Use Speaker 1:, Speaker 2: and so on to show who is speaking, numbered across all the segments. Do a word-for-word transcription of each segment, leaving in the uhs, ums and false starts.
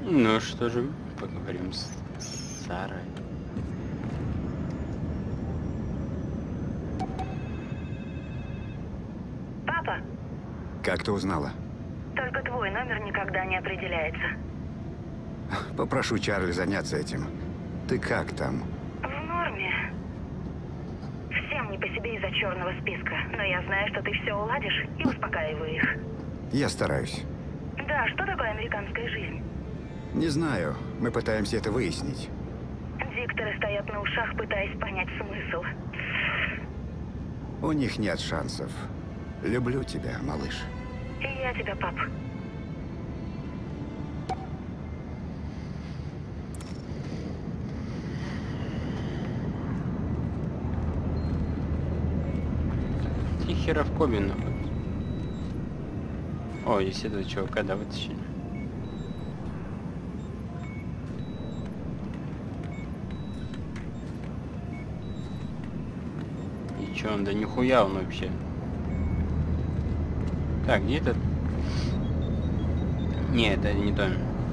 Speaker 1: Ну что же, поговорим с Сарой.
Speaker 2: Папа,
Speaker 3: Как ты узнала?
Speaker 2: только твой номер никогда не определяется.
Speaker 3: Попрошу Чарли заняться этим. Ты как там?
Speaker 2: В норме. Всем не по себе из-за черного списка, но я знаю, что ты все уладишь и успокаиваю их.
Speaker 3: Я стараюсь.
Speaker 2: Да, что такое американская жизнь?
Speaker 3: Не знаю. Мы пытаемся это выяснить.
Speaker 2: Дикторы стоят на ушах, пытаясь понять смысл.
Speaker 3: У них нет шансов. Люблю тебя, малыш.
Speaker 2: И я тебя, пап.
Speaker 1: Хера в Коби находится. О, есть этого чувака, да, вытащили. И чё он, да нихуя он вообще. Так, где этот? Не, это не то.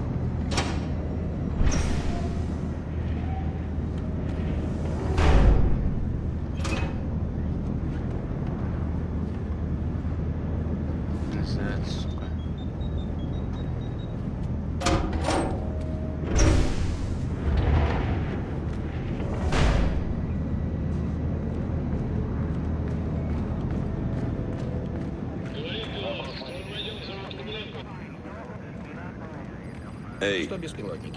Speaker 1: Сука.
Speaker 4: Эй,
Speaker 5: Что беспилотники?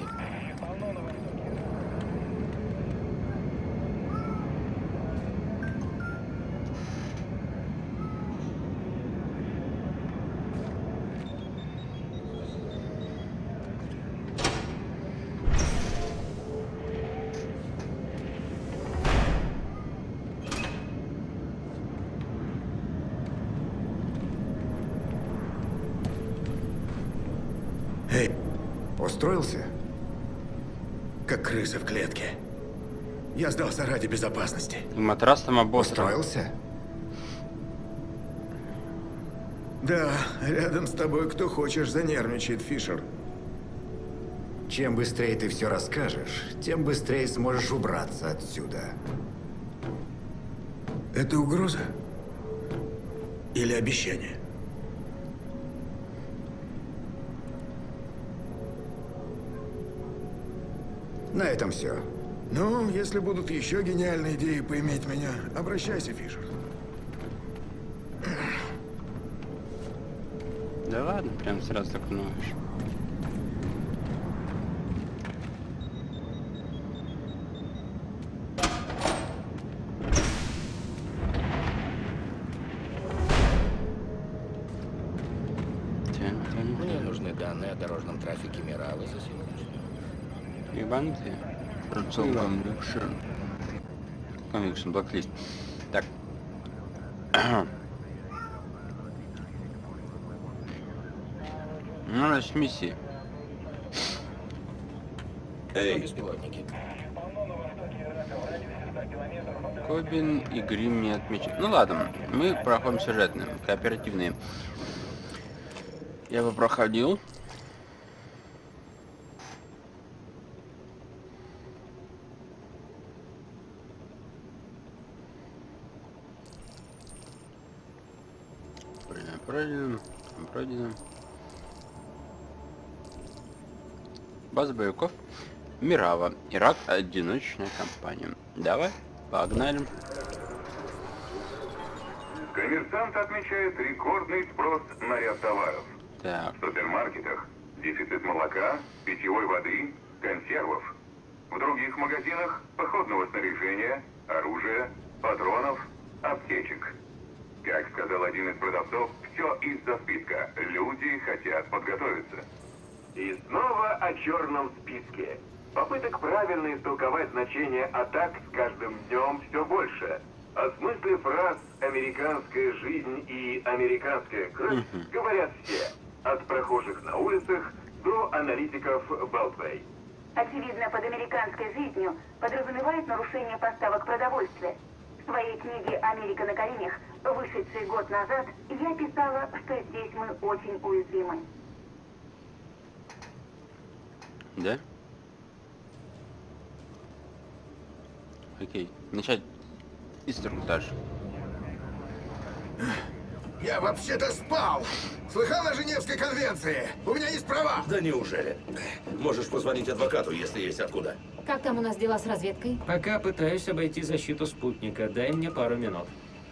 Speaker 4: эй,
Speaker 3: Устроился?
Speaker 4: как крыса в клетке. Я сдался ради безопасности.
Speaker 1: И матрас там обосран.
Speaker 3: Устроился?
Speaker 4: Да, рядом с тобой кто хочешь занервничает, Фишер.
Speaker 3: Чем быстрее ты все расскажешь, тем быстрее сможешь убраться отсюда.
Speaker 4: Это угроза? Или обещание?
Speaker 3: На этом все.
Speaker 4: Ну, если будут еще гениальные идеи поиметь меня, обращайся, Фишер.
Speaker 1: Да ладно, прям сразу так ноешь.
Speaker 5: Мне нужны данные о дорожном трафике Миравы за сегодняшнюю.
Speaker 1: Ебанутые. Conviction. Conviction, blacklist. Так. Ну, значит, миссии.
Speaker 5: Что
Speaker 4: Эй,
Speaker 5: беспилотники?
Speaker 1: Кобин и Грим не отмечены. Ну ладно, мы проходим сюжетные, кооперативные. Я бы проходил. Пройдено, пройдено, пройдено. База боевиков Мирава. Ирак. Одиночная компания. Давай, погнали.
Speaker 6: Коммерсант отмечает рекордный спрос на ряд товаров.
Speaker 1: Так,
Speaker 6: В супермаркетах дефицит молока, питьевой воды, консервов. В других магазинах походного снаряжения, оружия, патронов, аптечек. Как сказал один из продавцов, все из-за списка. Люди хотят подготовиться. И снова о черном списке. Попыток правильно истолковать значение атак с каждым днем все больше. О смысле фраз «американская жизнь» и «американская кровь» говорят все. От прохожих на улицах до аналитиков Beltway.
Speaker 2: Очевидно, под американской жизнью подразумевает нарушение поставок продовольствия. В своей книге «Америка на коленях», вышедшей год назад, я писала, что здесь мы очень уязвимы.
Speaker 1: Да? Окей. Начать инструктаж.
Speaker 4: Я вообще-то спал! Слыхал о Женевской конвенции? У меня есть права!
Speaker 7: Да неужели? Можешь позвонить адвокату, если есть откуда.
Speaker 8: Как там у нас дела с разведкой?
Speaker 9: Пока пытаюсь обойти защиту спутника. Дай мне пару минут.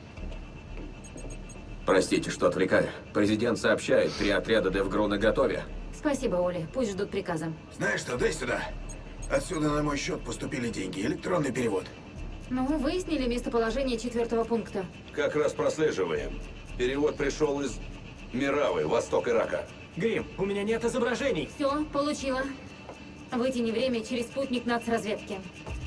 Speaker 7: Простите, что отвлекаю. Президент сообщает, три отряда Девгру наготове.
Speaker 8: Спасибо, Оля. Пусть ждут приказа.
Speaker 4: Знаешь что, дай сюда. Отсюда на мой счет поступили деньги. Электронный перевод.
Speaker 8: Ну, вы выяснили местоположение четвертого пункта.
Speaker 7: Как раз прослеживаем. Перевод пришел из Миравы, восток Ирака.
Speaker 9: Грим, у меня нет изображений.
Speaker 8: Все, получила. Вытяни время через спутник нацразведки.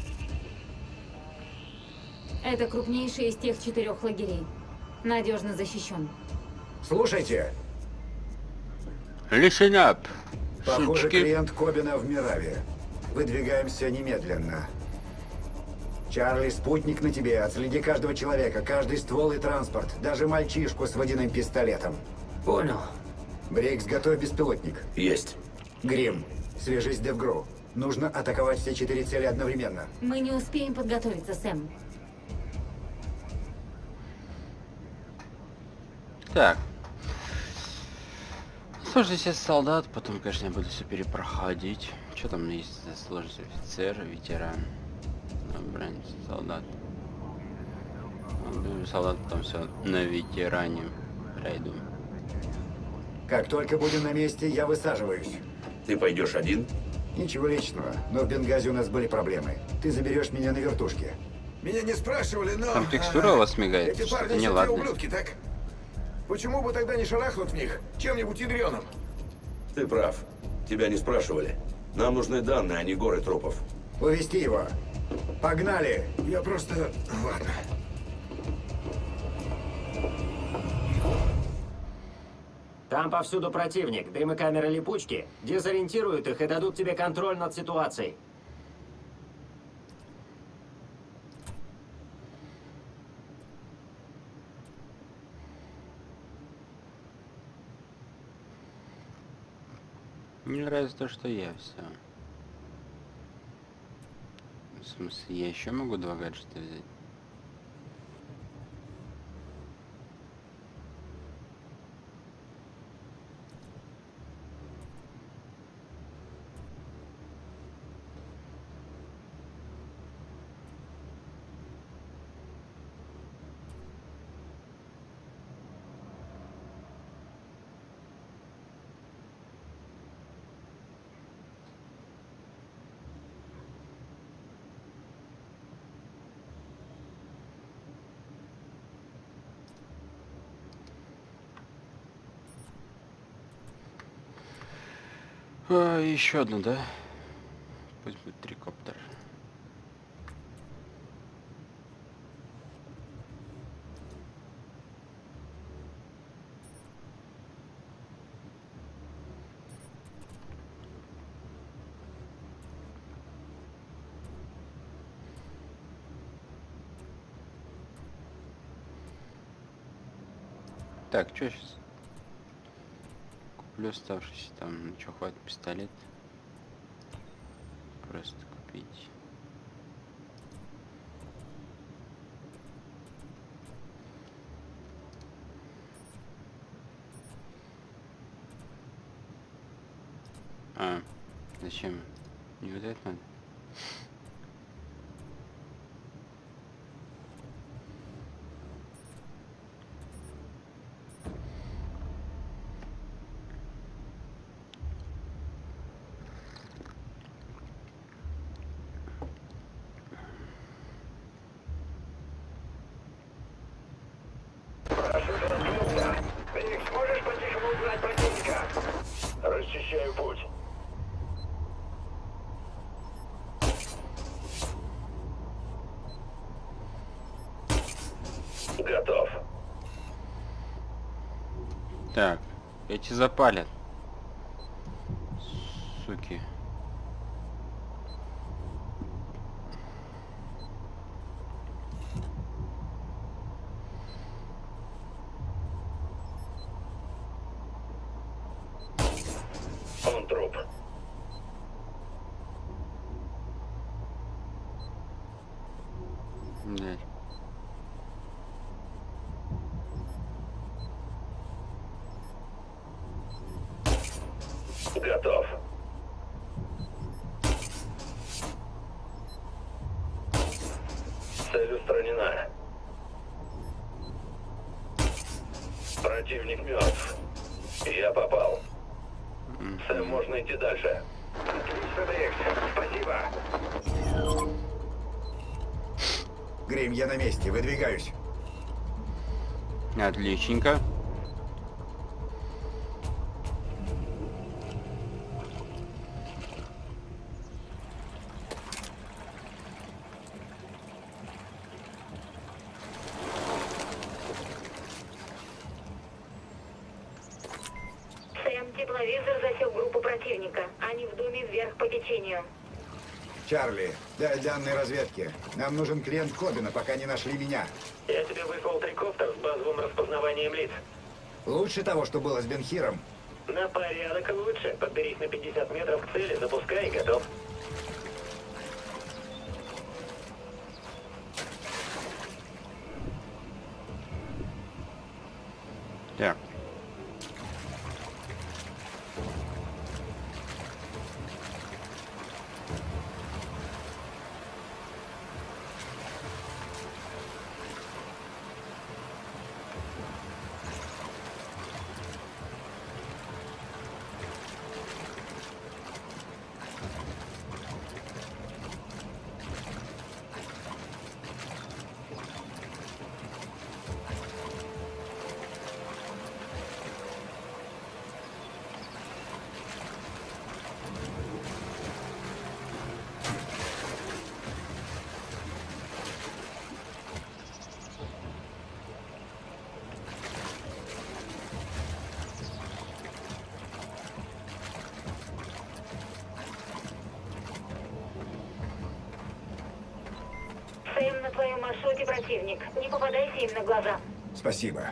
Speaker 8: Это крупнейший из тех четырех лагерей. Надежно защищен.
Speaker 3: Слушайте,
Speaker 1: Listen up.
Speaker 3: похоже,
Speaker 1: Сучки.
Speaker 3: клиент Кобина в Мираве. Выдвигаемся немедленно. Чарли, спутник на тебе. Отследи каждого человека, каждый ствол и транспорт. Даже мальчишку с водяным пистолетом.
Speaker 9: Понял.
Speaker 3: Брикс, готовь беспилотник.
Speaker 7: Есть.
Speaker 3: Грим, свяжись с Девгру. Нужно атаковать все четыре цели одновременно.
Speaker 8: Мы не успеем подготовиться, Сэм.
Speaker 1: Так. Сложности солдат, потом, конечно, я буду все перепроходить. Что там есть за сложность? Офицер, ветеран. Бронь, солдат. Солдат, там все на ветеране пройду.
Speaker 3: Как только будем на месте, я высаживаюсь.
Speaker 7: Ты пойдешь один?
Speaker 3: Ничего личного, но в Бенгази у нас были проблемы. Ты заберешь меня на вертушке.
Speaker 4: Меня не спрашивали, но...
Speaker 1: Там текстура у вас мигает,
Speaker 4: Эти
Speaker 1: что-то
Speaker 4: парни все те
Speaker 1: неладно.
Speaker 4: ублюдки, так? Почему бы тогда не шарахнуть в них чем-нибудь ядреным?
Speaker 7: Ты прав. Тебя не спрашивали. Нам нужны данные, а не горы трупов.
Speaker 3: Увести его. Погнали!
Speaker 4: Я просто... Ладно.
Speaker 9: Там повсюду противник. Дым и камеры липучки. Дезориентируют их и дадут тебе контроль над ситуацией.
Speaker 1: Мне нравится то, что я все. В смысле, я еще могу два гаджета взять? А, еще одну, да? Пусть будет трикоптер. Так, что сейчас? Куплю оставшийся там, что хватит пистолет. Просто купить. А, зачем? Не вот это надо?
Speaker 6: Сможешь по-тихому убрать противника? Расчищаю путь. Готов.
Speaker 1: Так, эти запалят. Суки.
Speaker 6: Он труп. Готов. Цель устранена. Противник мертв. Я попал. Сэм, можно идти дальше. Отлично, Брикс. Спасибо.
Speaker 3: Грим, я на месте, выдвигаюсь.
Speaker 1: Отличненько.
Speaker 2: Сэм, тепловизор засек группу противника. Они в доме вверх по течению.
Speaker 3: Чарли, дай данные разведки. Нам нужен клиент Кобина, пока не нашли меня.
Speaker 9: Я тебе выслал трикоптер с базовым распознаванием лиц.
Speaker 3: Лучше того, что было с Бен-Хиром.
Speaker 9: На порядок лучше. Подберись на пятьдесят метров к цели, запускай и готов.
Speaker 1: Так.
Speaker 2: Сэм, на твоем маршруте противник. Не попадайся им на глаза.
Speaker 3: Спасибо.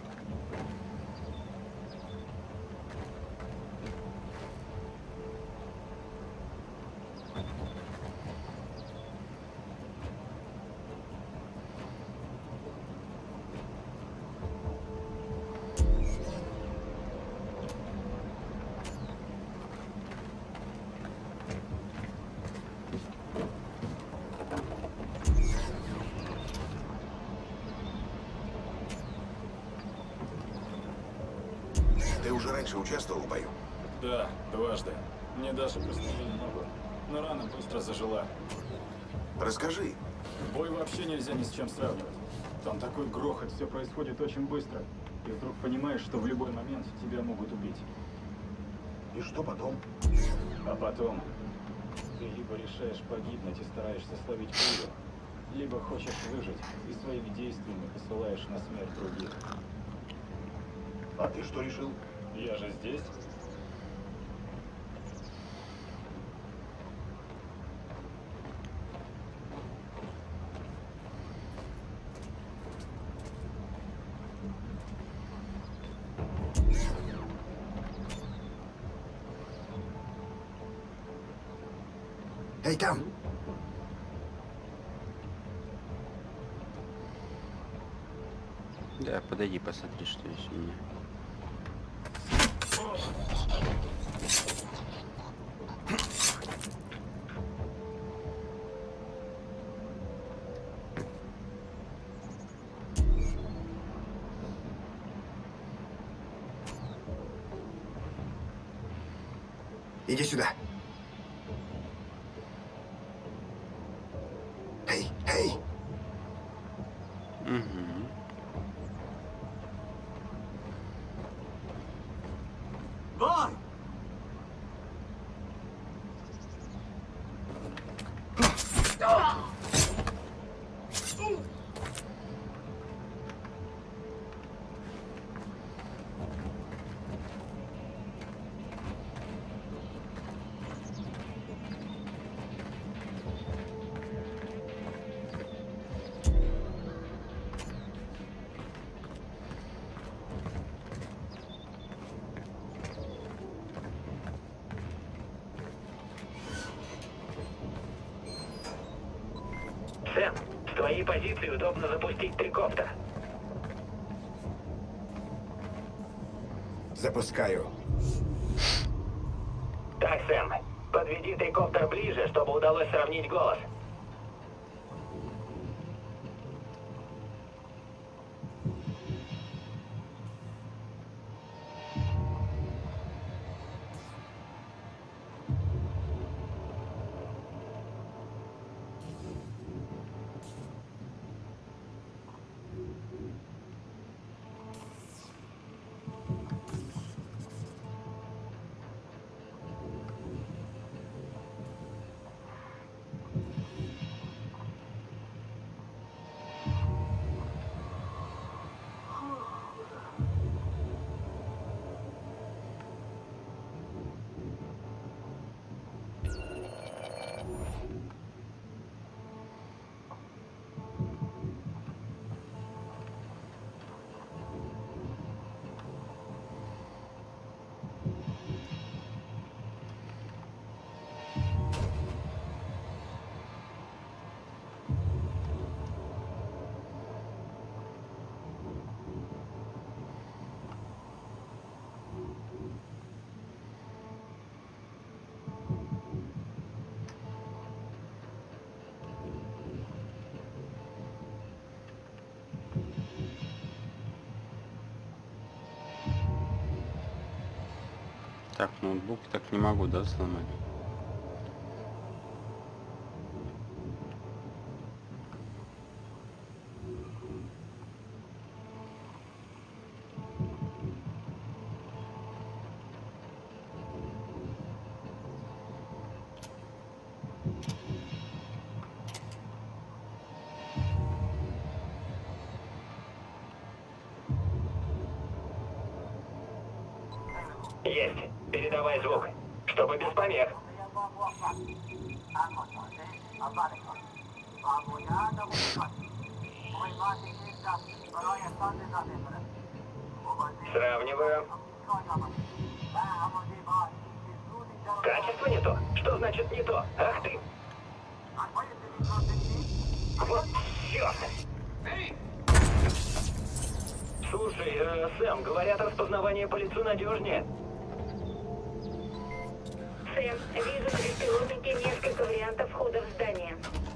Speaker 4: Ты уже раньше участвовал в бою?
Speaker 10: Да, дважды. Мне даже прострелили ногу, но рана быстро зажила.
Speaker 4: Расскажи.
Speaker 10: Бой вообще нельзя ни с чем сравнивать. Там такой грохот, все происходит очень быстро. И вдруг понимаешь, что в любой момент тебя могут убить.
Speaker 4: И что потом?
Speaker 10: А потом ты либо решаешь погибнуть и стараешься словить пулю, либо хочешь выжить и своими действиями посылаешь на смерть других.
Speaker 4: А ты что решил?
Speaker 10: Я же здесь.
Speaker 3: Эй, там!
Speaker 1: Да, подойди, посмотри, что есть у меня.
Speaker 3: Иди сюда. Эй, эй!
Speaker 1: Угу.
Speaker 9: Бой! Сэм, с твоей позиции удобно запустить трикоптер.
Speaker 3: Запускаю.
Speaker 9: Так, Сэм, подведи трикоптер ближе, чтобы удалось сравнить голос.
Speaker 1: Так, ноутбук так не могу, да, сломать?
Speaker 9: Есть. Передавай звук, чтобы без помех. Сравниваю. Качество не то. Что значит не то? Ах ты! Вот черт! Слушай, э, Сэм, говорят, распознавание по лицу надежнее.
Speaker 2: Сэм, вижу на беспилотнике несколько вариантов входа в здание.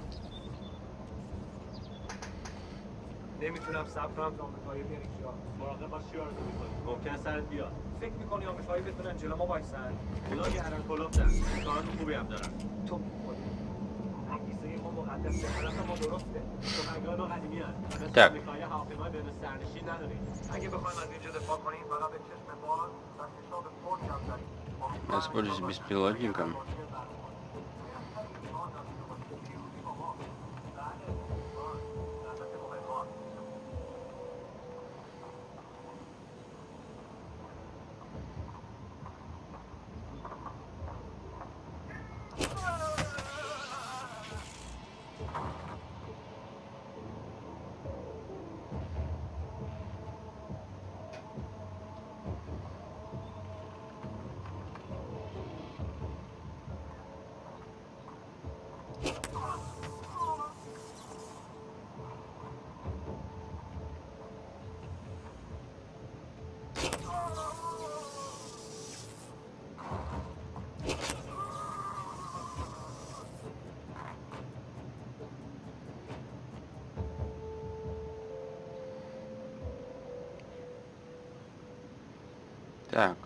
Speaker 11: نمیتونم صبر کنم تا آمریکایی بیان اینجا. مراقب باش چیکار می‌کنی؟ ممکنه سرت بیاد. فکر می‌کنی آمریکایی بتونن جلو ما وایسن؟ اونا گردن کلفتن. کارات خوبی هم دارن. تو خودت. انگیزه ما مقدسه. حالت ما درسته. تو اگران و قدیمی هست. مثل آمریکایی هواپیمای بدون سرنشین نداریم. اگه بخوایم از اینجا دفاع کنیم فقط به چشم باز و حساب فوری هم داریم.
Speaker 1: Воспользуюсь беспилотником. Так.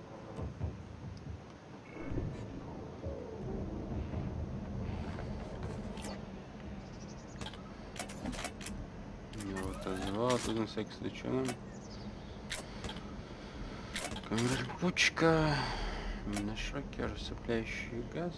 Speaker 1: Я вот отозвал, тут на всякий случай. Камера-пучка. Миношокер, сопляющий газ.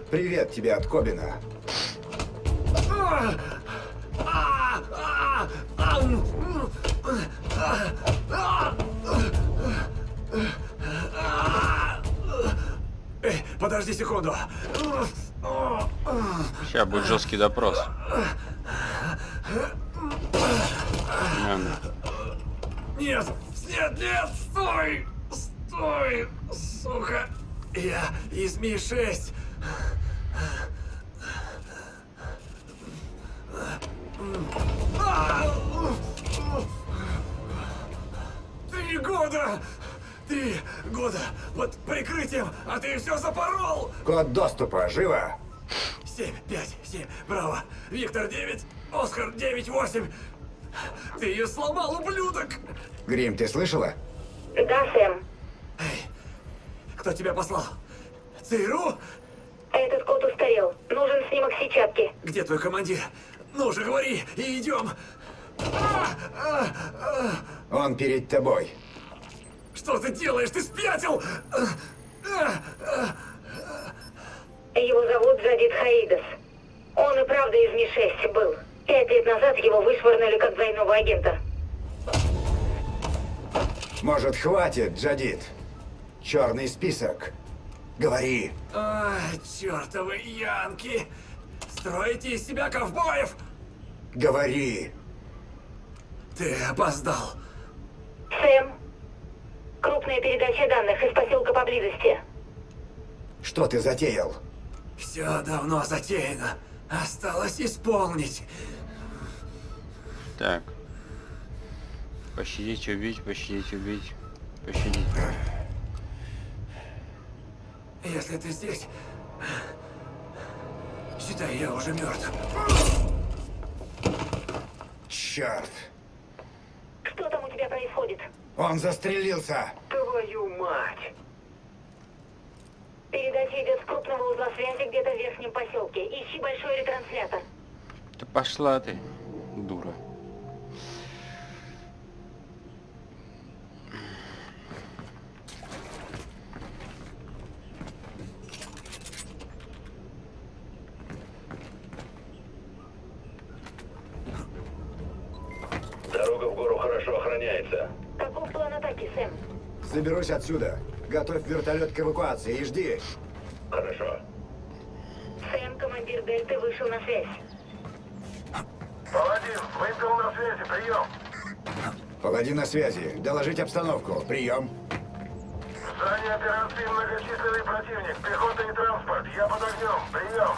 Speaker 3: Привет тебе от Кобина.
Speaker 4: Эй, подожди секунду.
Speaker 1: Сейчас будет жесткий допрос.
Speaker 4: Нет, нет, нет, стой! Стой, сука! Я из Ми шесть. Три года! Три года под прикрытием, а ты все запорол!
Speaker 3: Код доступа, живо!
Speaker 4: Семь, пять, семь, браво! Виктор девять, Оскар девять, восемь! Ты ее сломал, ублюдок!
Speaker 3: Грим, ты слышала?
Speaker 2: Да, Сэм.
Speaker 4: Эй, кто тебя послал? ЦРУ?
Speaker 2: Этот код устарел. Нужен снимок сетчатки.
Speaker 4: Где твой командир? Ну же, говори, и идем!
Speaker 3: Он перед тобой.
Speaker 4: Что ты делаешь? Ты спятил!
Speaker 2: Его зовут Джадид Хаидас. Он и правда из Ми шесть был. Пять лет назад его вышвырнули как двойного агента.
Speaker 3: Может, хватит, Джадид? Черный список. Говори.
Speaker 4: А, чертовы янки! Строите из себя ковбоев!
Speaker 3: Говори.
Speaker 4: Ты опоздал.
Speaker 2: Сэм, крупная передача данных из поселка поблизости.
Speaker 3: Что ты затеял?
Speaker 4: Все давно затеяно. Осталось исполнить.
Speaker 1: Так. Пощадить, убить, пощадить, убить. Пощадить.
Speaker 4: Если ты здесь, считай, я уже мертв.
Speaker 3: Черт.
Speaker 2: Что там у тебя происходит?
Speaker 3: Он застрелился.
Speaker 4: Твою мать!
Speaker 2: Передача идет с крупного узла связи где-то в верхнем поселке. Ищи большой ретранслятор.
Speaker 1: Да пошла ты, дура.
Speaker 7: Дорога в гору хорошо охраняется.
Speaker 2: Каков план атаки, Сэм?
Speaker 3: Заберусь отсюда. Готовь вертолет к эвакуации и жди.
Speaker 7: Хорошо.
Speaker 2: Сэм, командир Дельты, вышел на связь.
Speaker 6: Паладин, выстрел на связи, прием.
Speaker 3: Погоди на связи. Доложить обстановку. Прием.
Speaker 6: В здании операции многочисленный противник, пехота и транспорт. Я под огнем, прием.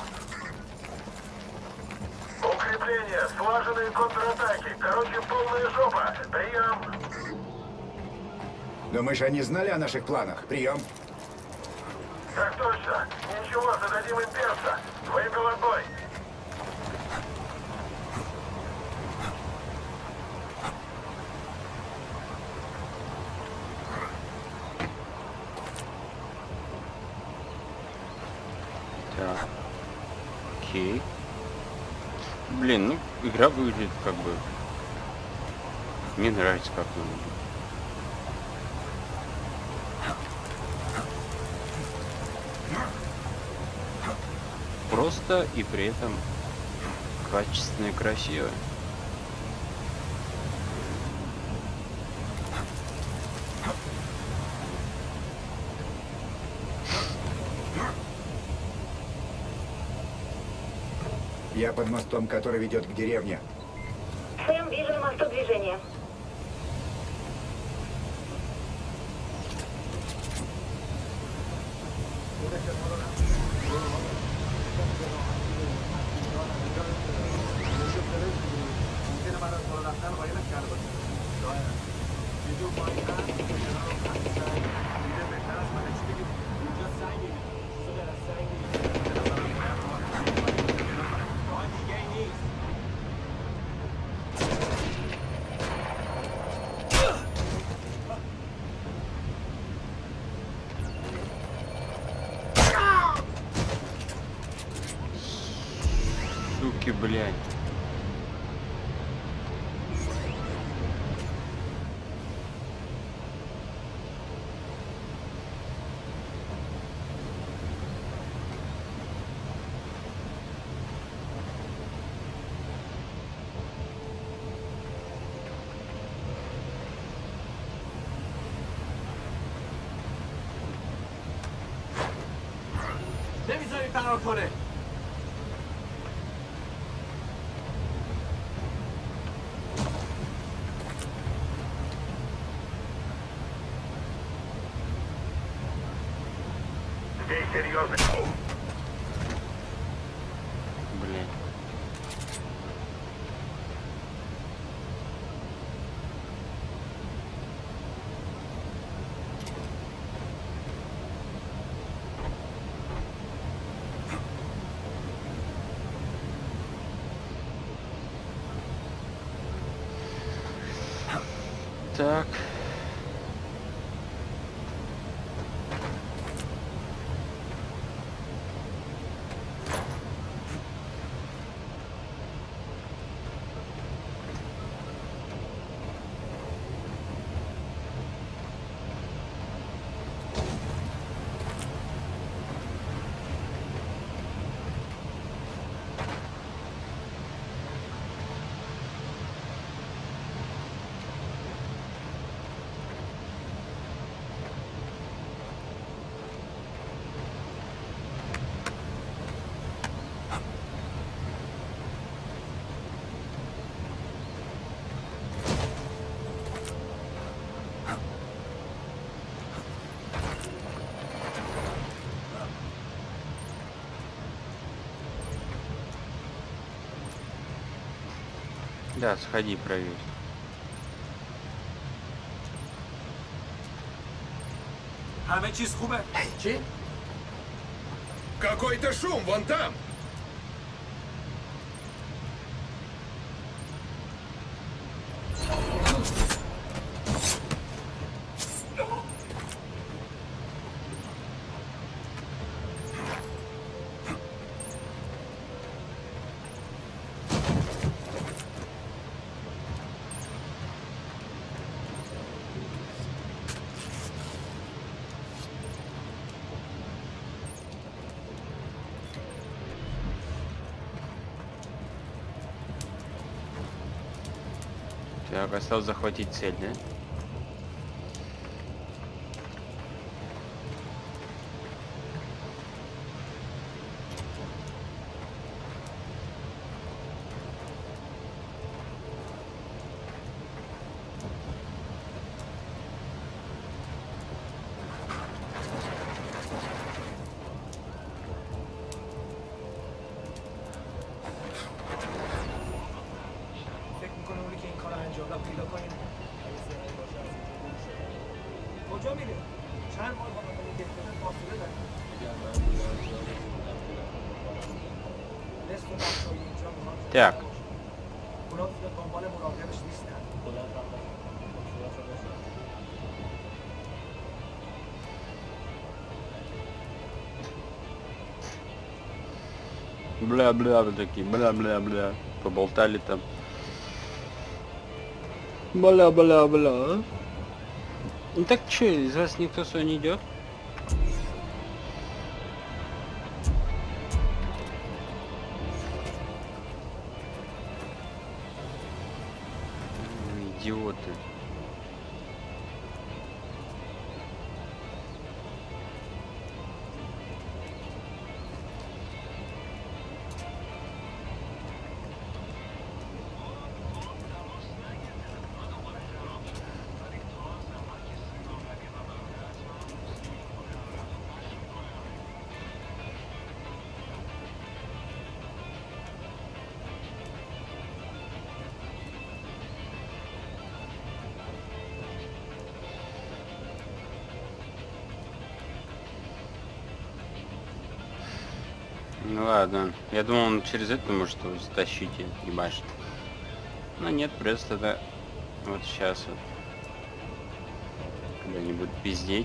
Speaker 6: Укрепления, слаженные контратаки. Короче, полная жопа. Прием.
Speaker 3: Думаешь, они знали о наших планах? Прием.
Speaker 6: Так точно. Ничего, зададим им перца. Выпил отбой.
Speaker 1: Так. Окей. Блин, ну игра выглядит как бы. Мне нравится, как она выглядит. Просто и при этом качественно и красиво.
Speaker 3: Я под мостом, который ведет к деревне.
Speaker 2: Сэм, вижу на мосту движение.
Speaker 1: Суки, блядь.
Speaker 11: فرار کنه.
Speaker 1: Блин. Так. Да, сходи, проверь.
Speaker 11: همه چیز خوبه؟
Speaker 9: چی؟
Speaker 7: Какой-то шум вон там!
Speaker 1: Так, осталось захватить цель, да?
Speaker 11: فکر میکنه اونی که این کار انجام داد پیدا کنیم. کجا میره؟ چند ماه با مقاله گرفتن فاصله داریم. نصف بخشای اینجا میخوان
Speaker 1: Так.
Speaker 11: اونا دنبال مراقبش نیستن.
Speaker 1: Бля-бля, вы такие, бля-бля-бля. Поболтали там. Бля-бля-бля. Ну так чё, из вас никто сюда не идет? Идиоты. Ну ладно, я думал, он через это может его затащить и ебашить. Но нет, придется тогда вот сейчас вот, когда они будут пиздеть.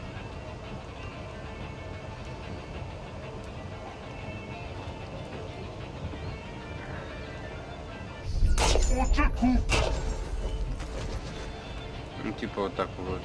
Speaker 1: Ну типа вот так вот.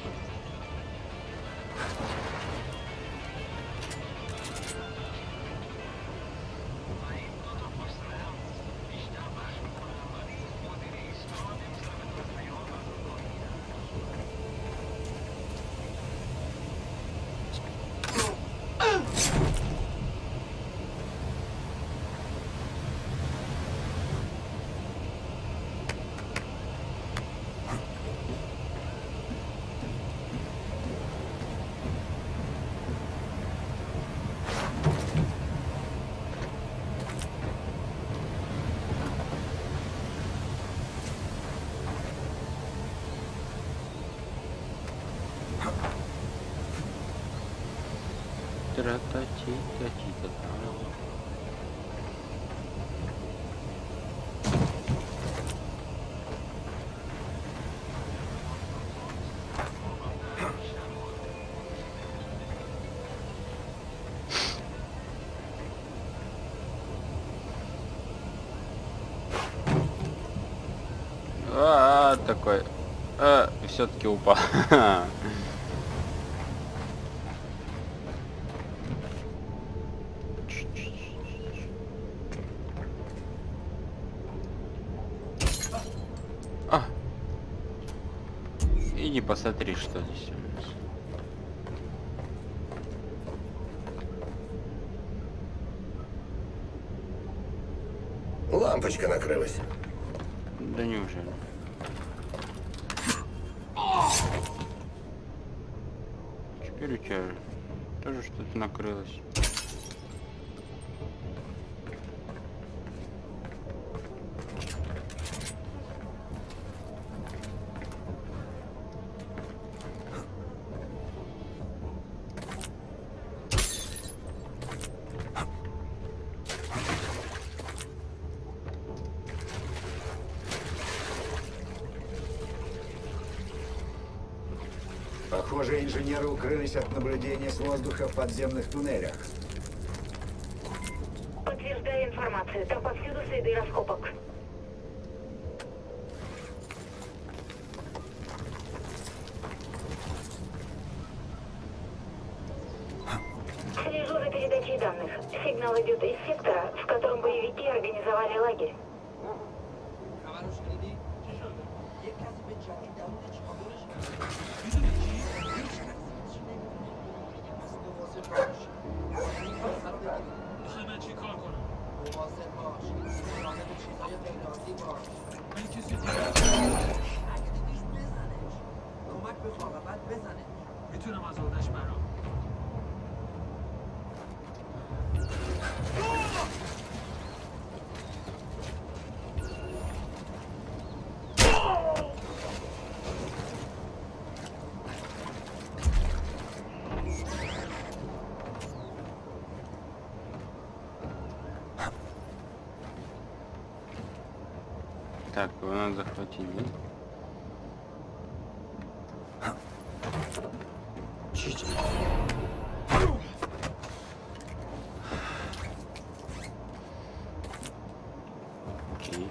Speaker 1: Тра-та-ти-та-ти-та-та. А, такой. А, все-таки упал. А. Иди посмотри, что здесь у нас.
Speaker 12: Лампочка накрылась.
Speaker 1: Да неужели? Теперь у тебя тоже что-то накрылось.
Speaker 3: Похоже, инженеры укрылись от наблюдения с воздуха в подземных туннелях.
Speaker 2: Подтверждаю информацию. Там повсюду следы раскопок. Слежу за передачей данных. Сигнал идет из сектора, в котором боевики организовали лагерь.
Speaker 11: میتونم از آدش برام
Speaker 1: Так, его надо захватить, да? Окей.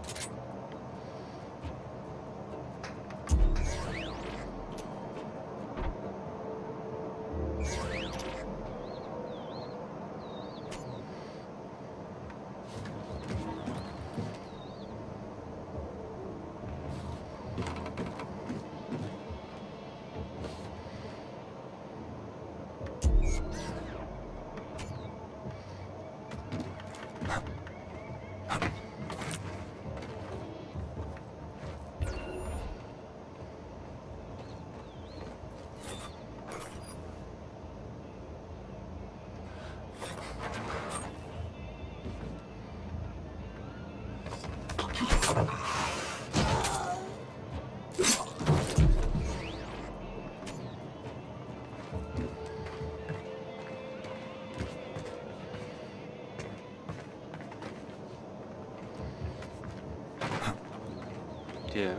Speaker 1: Где?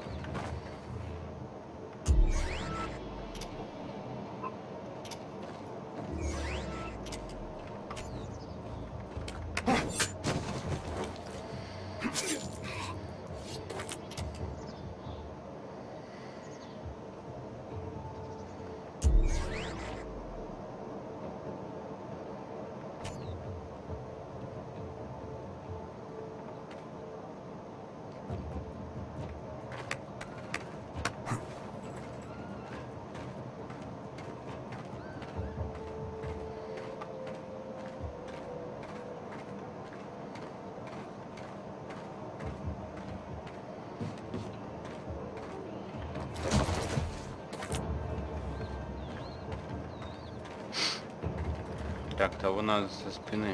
Speaker 1: Так, того надо со спины.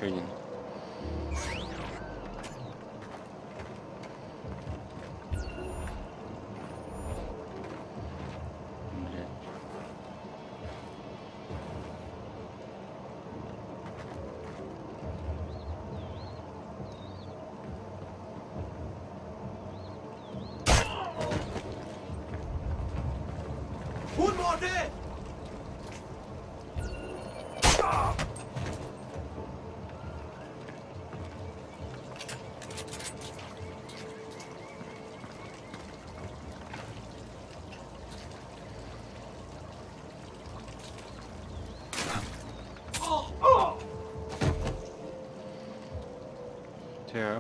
Speaker 1: еще один. Так.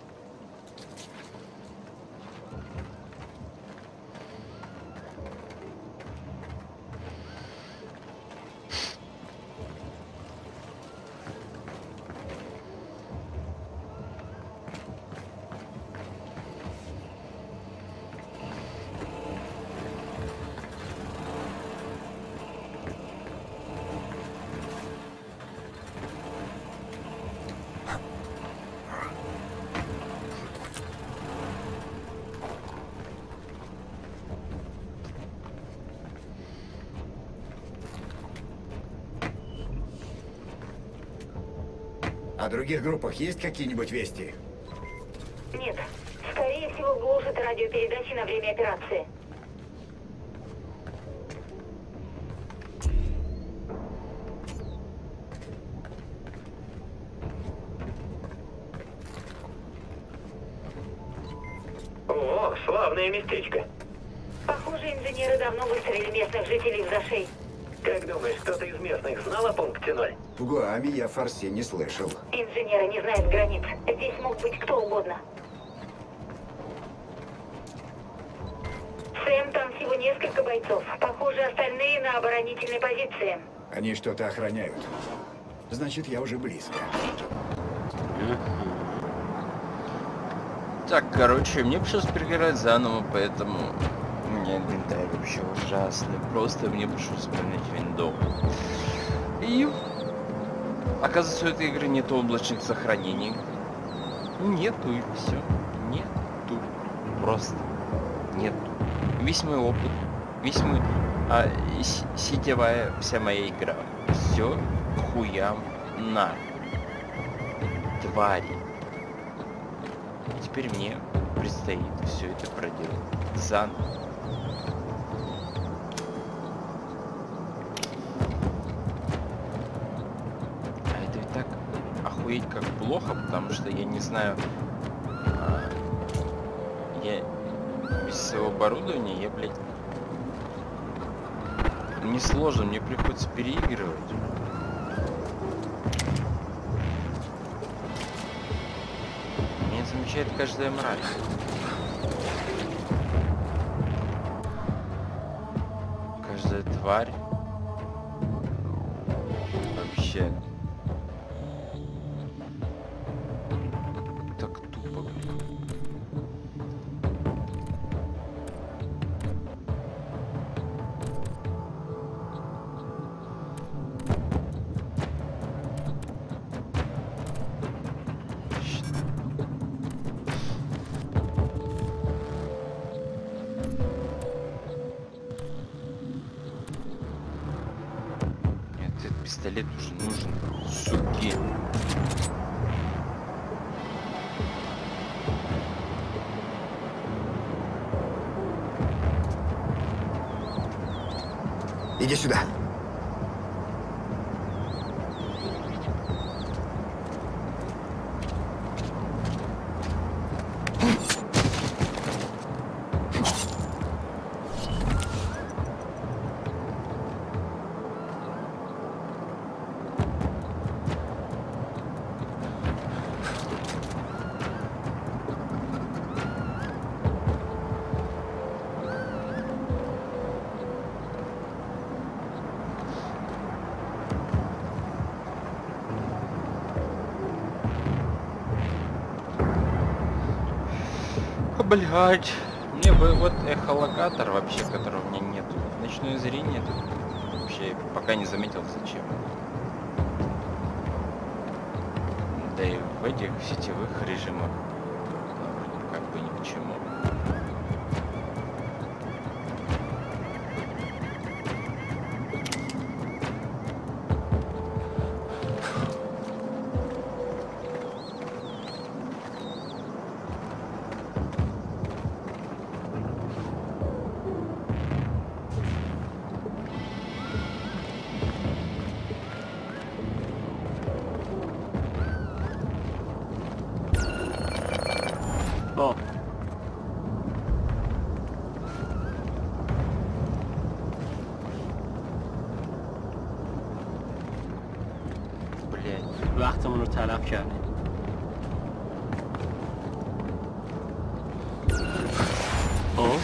Speaker 3: О других группах есть какие-нибудь вести?
Speaker 2: Нет. Скорее всего, глушат радиопередачи на время операции.
Speaker 9: О, славное местечко.
Speaker 2: Похоже, инженеры давно выставили местных жителей в зашей.
Speaker 9: Как думаешь, кто-то из местных знал о пункте ноль?
Speaker 3: В Гуаме я фарси не слышал.
Speaker 2: Инженеры не знают границ. Здесь мог быть кто угодно. Сэм, там всего несколько бойцов. Похоже, остальные на оборонительной позиции.
Speaker 3: Они что-то охраняют. Значит, я уже близко.
Speaker 1: Так, короче, мне пришлось переиграть заново, поэтому у меня инвентарь вообще ужасный. Просто мне пришлось вспомнить виндоу. И оказывается, у этой игры нету облачных сохранений. Нету, и все. Нету. Просто нету. Весь мой опыт, весь мой а, сетевая вся моя игра. Все к хуям на. Твари. Теперь мне предстоит все это проделать заново. А это ведь так охуеть как плохо, потому что я не знаю, а, я без своего оборудования, я, блядь, не сложно, мне приходится переигрывать. Замечает каждая мразь. Каждая тварь. Вообще. Так тупо, блин. Пистолет уже нужен, суки.
Speaker 3: Иди сюда.
Speaker 1: Блять, мне бы вот эхолокатор вообще, которого у меня нету. Ночное зрение тут вообще пока не заметил зачем. В этих сетевых режимах ну, как бы ни к чему.
Speaker 12: О.
Speaker 1: Блять.
Speaker 12: وقتمون رو تلف کردیم. او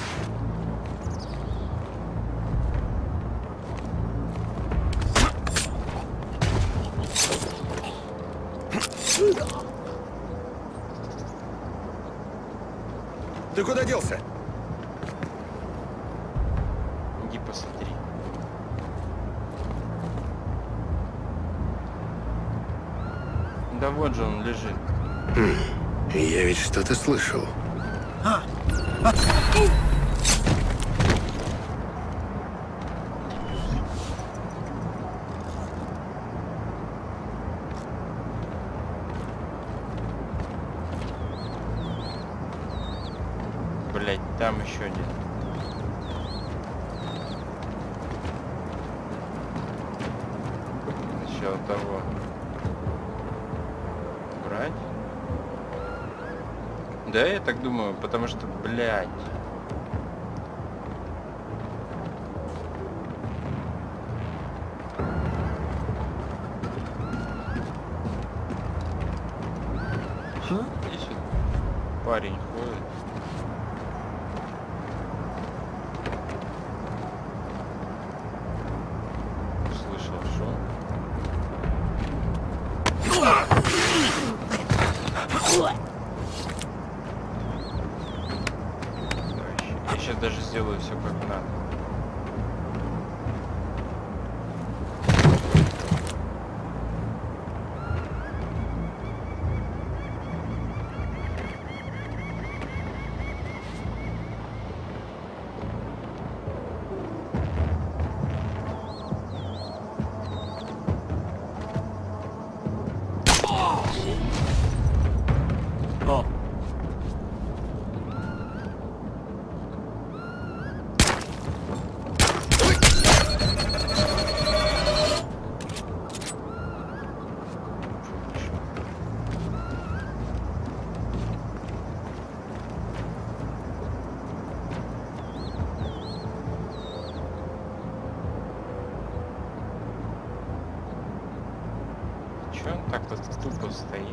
Speaker 7: Ты куда делся?
Speaker 1: Иди посмотри. Да вот же он лежит.
Speaker 13: Я ведь что-то слышал.
Speaker 1: Блять, там еще один. Сначала того брать. Да, я так думаю, потому что, блядь. Здесь вот парень ходит. Слышал шум. Я сейчас даже сделаю все как надо.
Speaker 12: О.
Speaker 1: Че он так-то тупо стоит?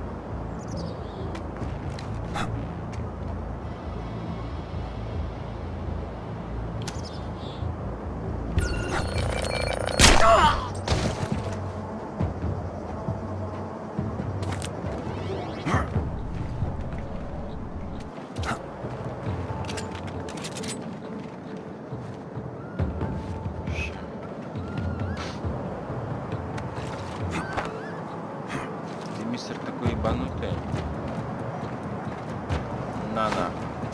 Speaker 1: Ты, мистер, такой ебанутый. На-на.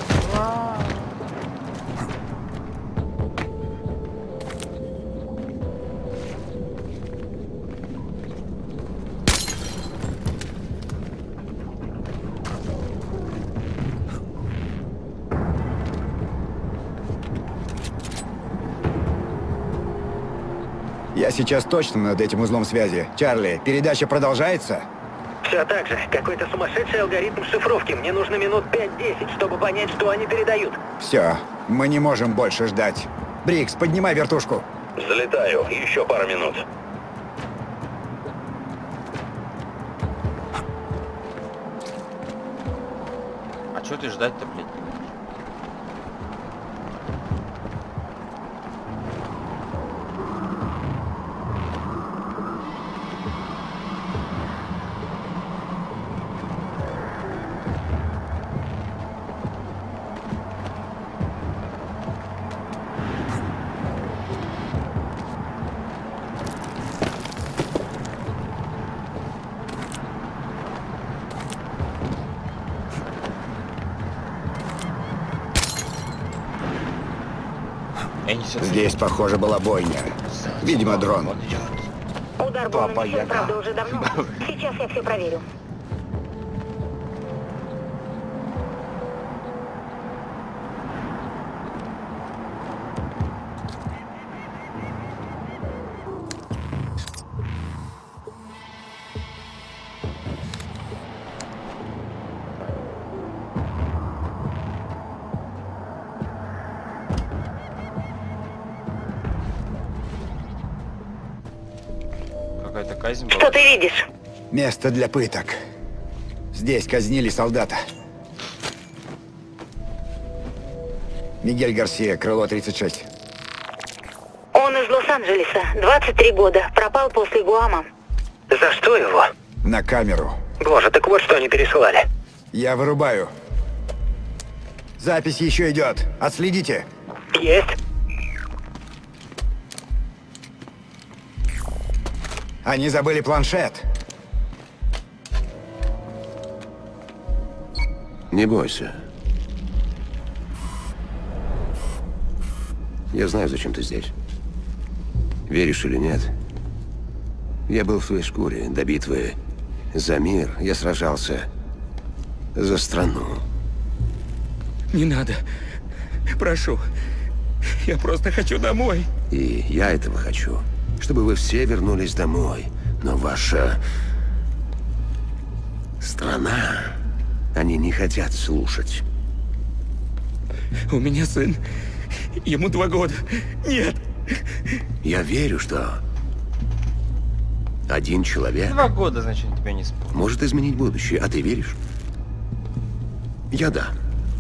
Speaker 3: Я сейчас точно над этим узлом связи. Чарли, передача продолжается?
Speaker 14: Все так же. Какой-то сумасшедший алгоритм шифровки. Мне нужно минут пять-десять, чтобы понять, что они передают.
Speaker 3: Все, мы не можем больше ждать. Брикс, поднимай вертушку.
Speaker 7: Залетаю. Еще пара минут.
Speaker 1: А что ты ждать-то, блядь?
Speaker 3: Здесь, похоже, была бойня. Видимо, дрон.
Speaker 2: Удар был нанесен, правда, уже давно. Сейчас я все проверю.
Speaker 1: Какая-то казнь была.
Speaker 2: Что ты видишь?
Speaker 3: Место для пыток. Здесь казнили солдата. Мигель Гарсия, крыло тридцать шесть.
Speaker 2: Он из Лос-Анджелеса, двадцать три года, пропал после Гуама.
Speaker 14: За что его?
Speaker 3: На камеру.
Speaker 14: Боже, так вот что они пересылали.
Speaker 3: Я вырубаю. Запись еще идет. Отследите.
Speaker 14: Есть.
Speaker 3: Они забыли планшет.
Speaker 13: Не бойся. Я знаю, зачем ты здесь. Веришь или нет? Я был в твоей шкуре до битвы за мир. Я сражался за страну.
Speaker 15: Не надо. Прошу. Я просто хочу домой.
Speaker 13: И я этого хочу. Чтобы вы все вернулись домой. Но ваша страна, они не хотят слушать.
Speaker 15: У меня сын. Ему два года. Нет.
Speaker 13: Я верю, что один человек...
Speaker 1: Два года, значит, тебя не спал.
Speaker 13: Может изменить будущее, а ты веришь? Я да.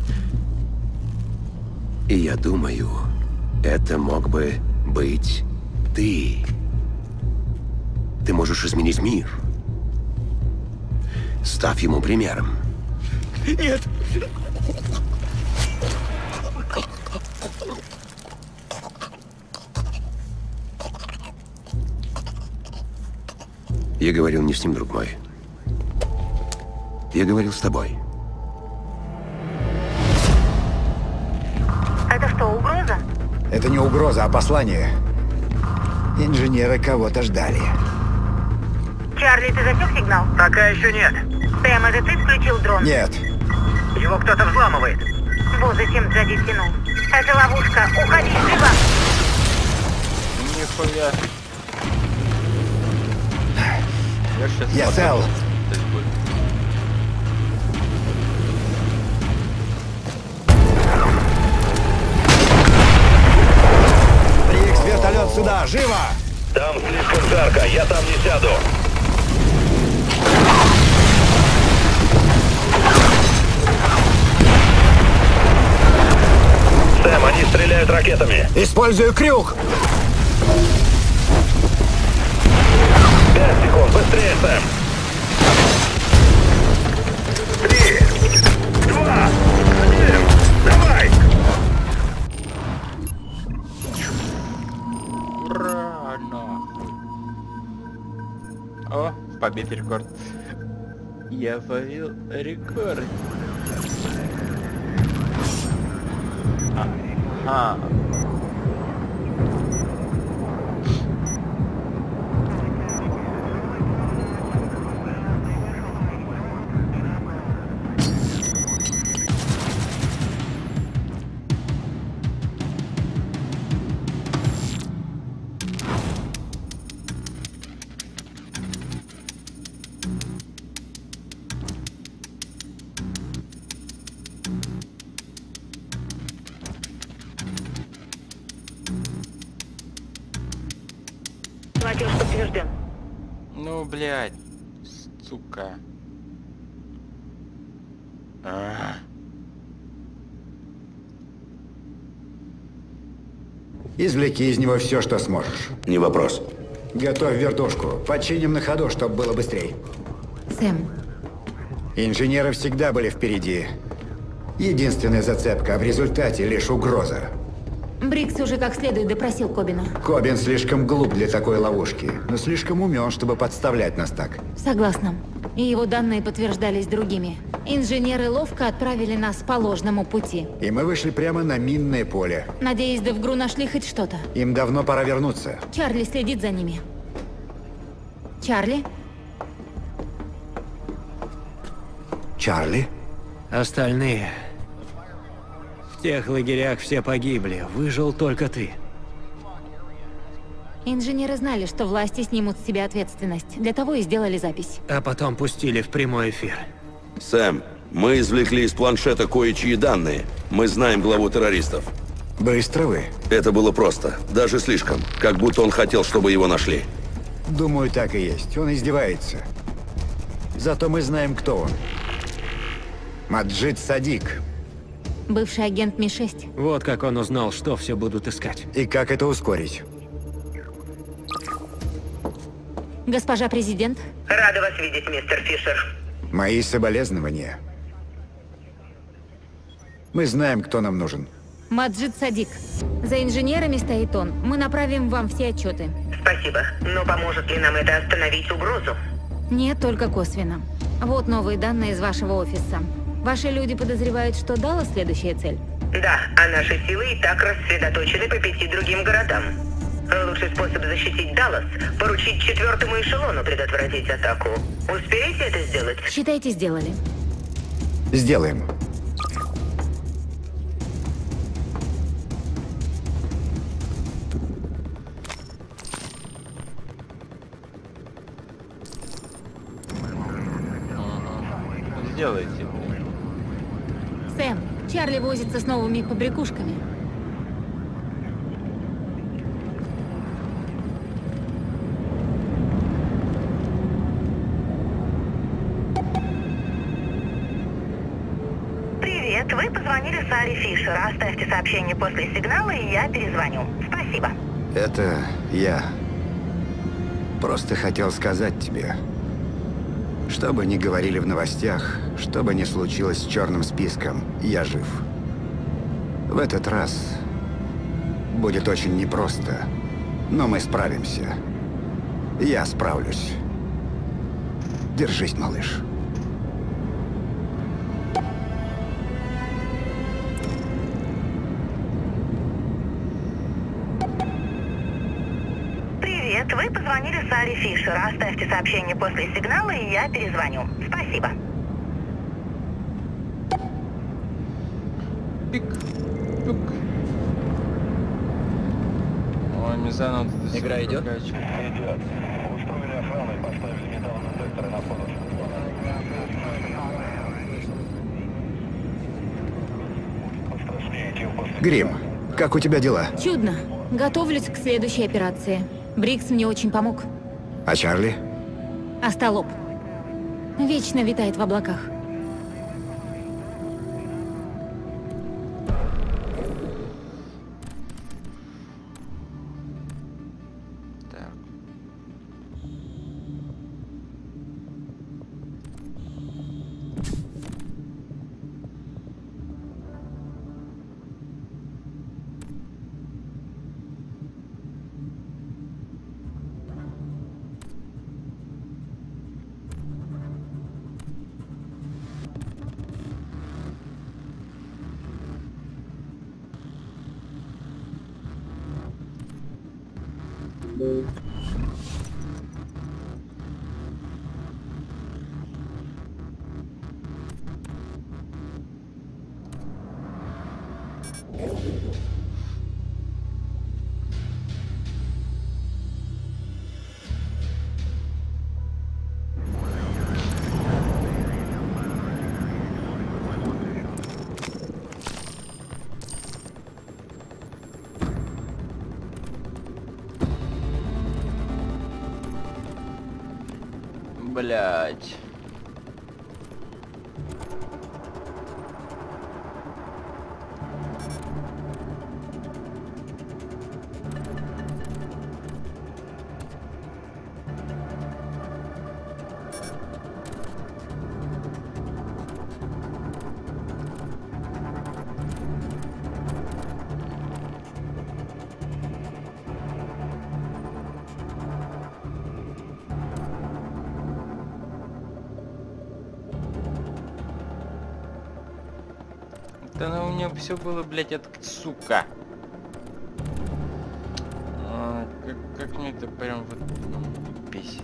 Speaker 13: И я думаю, это мог бы быть ты. Ты можешь изменить мир. Став ему примером.
Speaker 15: Нет.
Speaker 13: Я говорил не с ним, друг мой. Я говорил с тобой.
Speaker 2: Это что, угроза?
Speaker 3: Это не угроза, а послание. Инженеры кого-то ждали.
Speaker 2: Чарли, ты засек сигнал?
Speaker 14: Пока еще нет.
Speaker 2: Сэм, это ты включил дрон?
Speaker 3: Нет.
Speaker 14: Его кто-то взламывает.
Speaker 2: Вот зачем Джади тянул. Это ловушка. Уходи, живо!
Speaker 1: Нихуя. Я сейчас
Speaker 3: Я цел. Брикс, вертолет сюда, живо!
Speaker 14: Там слишком жарко, я там не сяду. Сэм, они стреляют ракетами.
Speaker 3: Использую крюк.
Speaker 14: Пять секунд, быстрее, Сэм. Три, два, один, давай!
Speaker 1: Ура, нахуй. О, побит рекорд. Я побил рекорд. Ага.
Speaker 2: Платеж подтвержден.
Speaker 1: Ну, блядь, сука. А.
Speaker 3: Извлеки из него все, что сможешь.
Speaker 13: Не вопрос.
Speaker 3: Готовь вертушку. Починим на ходу, чтобы было быстрее.
Speaker 8: Сэм.
Speaker 3: Инженеры всегда были впереди. Единственная зацепка, а в результате лишь угроза.
Speaker 8: Брикс уже как следует допросил Кобина.
Speaker 3: Кобин слишком глуп для такой ловушки, но слишком умен, чтобы подставлять нас так.
Speaker 8: Согласна. и его данные подтверждались другими. Инженеры ловко отправили нас по ложному пути.
Speaker 3: И мы вышли прямо на минное поле.
Speaker 8: Надеюсь, да в ГРУ нашли хоть что-то.
Speaker 3: Им давно пора вернуться.
Speaker 8: Чарли следит за ними. Чарли?
Speaker 3: Чарли?
Speaker 16: Остальные... В тех лагерях все погибли, выжил только ты.
Speaker 8: Инженеры знали, что власти снимут с себя ответственность. Для того и сделали запись.
Speaker 16: А потом пустили в прямой эфир.
Speaker 7: Сэм, мы извлекли из планшета кое-чьи данные. Мы знаем главу террористов.
Speaker 3: Быстро вы.
Speaker 7: Это было просто. Даже слишком. Как будто он хотел, чтобы его нашли.
Speaker 3: Думаю, так и есть. Он издевается. Зато мы знаем, кто он. Маджид Садик.
Speaker 8: Бывший агент Ми шесть.
Speaker 16: Вот как он узнал, что все будут искать.
Speaker 3: И как это ускорить?
Speaker 8: Госпожа президент.
Speaker 14: Рада вас видеть, мистер Фишер.
Speaker 3: Мои соболезнования. Мы знаем, кто нам нужен.
Speaker 8: Маджид Садик. За инженерами стоит он. Мы направим вам все отчеты.
Speaker 14: Спасибо. Но поможет ли нам это остановить угрозу?
Speaker 8: Нет, только косвенно. Вот новые данные из вашего офиса. Ваши люди подозревают, что Даллас следующая цель?
Speaker 14: Да, а наши силы и так рассредоточены по пяти другим городам. Лучший способ защитить Даллас – поручить четвертому эшелону предотвратить атаку. Успеете это сделать?
Speaker 8: Считайте, сделали.
Speaker 3: Сделаем.
Speaker 1: Сделайте.
Speaker 8: Сэм, Чарли возится с новыми побрякушками.
Speaker 2: Привет, вы позвонили Саре Фишер. Оставьте сообщение после сигнала, и я перезвоню. Спасибо.
Speaker 3: Это я. Просто хотел сказать тебе, что бы ни говорили в новостях, что бы ни случилось с черным списком, я жив. В этот раз будет очень непросто, но мы справимся. Я справлюсь. Держись, малыш.
Speaker 2: Привет, вы позвонили Саре Фишер. Оставьте сообщение после сигнала, и я перезвоню. Спасибо.
Speaker 1: Пик. Пик. Ой, Мизана, вот это
Speaker 5: Игра идет?
Speaker 1: Идет.
Speaker 11: Устроили охрану и поставили металлодетекторы на входах.
Speaker 3: Грим, как у тебя дела?
Speaker 8: Чудно. Готовлюсь к следующей операции. Брикс мне очень помог.
Speaker 3: А Чарли?
Speaker 8: Остолоп. Вечно витает в облаках.
Speaker 1: Так. Блять. Да у меня все было, блядь, от сука. А, как, как мне это прям вот ну, бесит.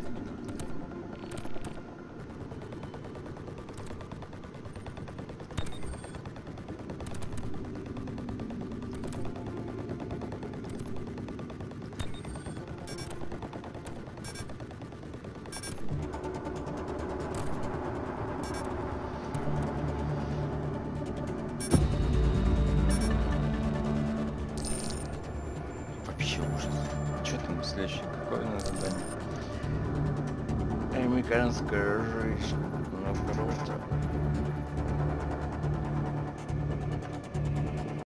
Speaker 1: Американская жизнь, ну круто.